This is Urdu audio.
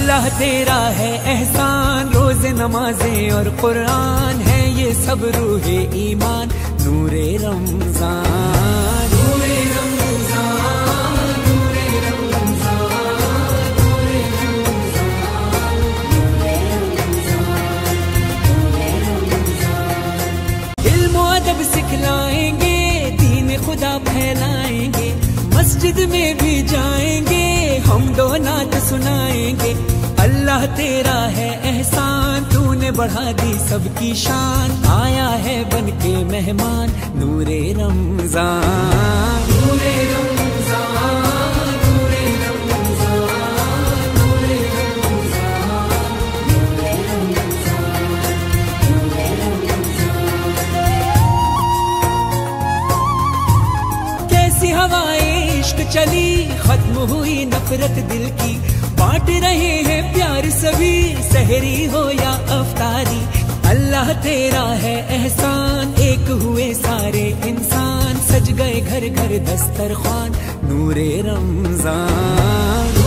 اللہ تیرا ہے احسان، روز نمازیں اور قرآن ہے یہ سب روح ایمان، نور رمضان نور رمضان نور رمضان نور رمضان۔ علم و ادب سکھلائیں گے، دین خدا پھیلائیں گے، مسجد میں بھی جائیں گے، ہم دو نعت سنائیں گے۔ اللہ تیرا ہے احسان، تو نے بڑھا دی سب کی شان، آیا ہے بن کے مہمان، نور رمضان نور رمضان نور رمضان نور رمضان نور رمضان۔ کیسی ہوائیں عشق چلی، ختم ہوئی نفرت دل کی، بانٹ رہے ہیں پیار سبھی، سحری ہو یا افطاری۔ اللہ تیرا ہے احسان، ایک ہوئے سارے انسان، سج گئے گھر گھر دسترخوان، نور رمضان